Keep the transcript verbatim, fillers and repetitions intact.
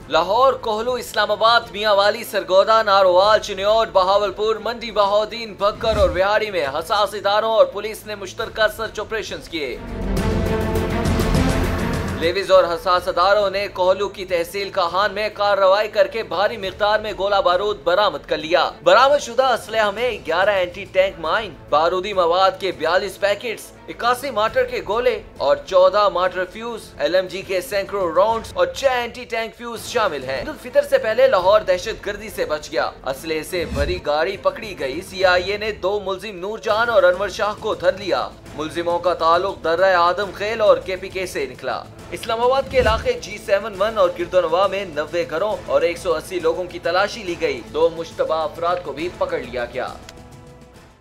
लाहौर, कोहलू, इस्लामाबाद, मियांवाली, सरगोदा, नारोवाल, चिन्योट, बहावलपुर, मंडी बहाउद्दीन, भक्कर और बिहाड़ी में हसास इदारों और पुलिस ने मुश्तरका सर्च ऑपरेशन किए। लेविस और हसास अदारों ने कोहलू की तहसील काहान में कार्रवाई करके भारी मिकदार में गोला बारूद बरामद कर लिया। बरामद शुदा असलहा में ग्यारह एंटी टैंक माइन, बारूदी मवाद के बयालीस पैकेट्स, इक्यासी मार्टर के गोले और चौदह mortar fuse, L M G के सैकड़ों राउंड्स और छह एंटी टैंक फ्यूज शामिल हैं। ईद उल फितर से पहले लाहौर दहशत गर्दी से बच गया। असले से भरी गाड़ी पकड़ी गई। सी आई ए ने दो मुलजिम नूरजहान और अनवर शाह को धर लिया। मुलजिमों का ताल्लुक दर्रा आदम खेल और के पी के से निकला। इस्लामाबाद के इलाके जी सेवन वन और गिरदोनवा में नब्बे घरों और एक सौ अस्सी लोगों की तलाशी ली गई। दो मुश्तबा अफराद को भी पकड़ लिया गया।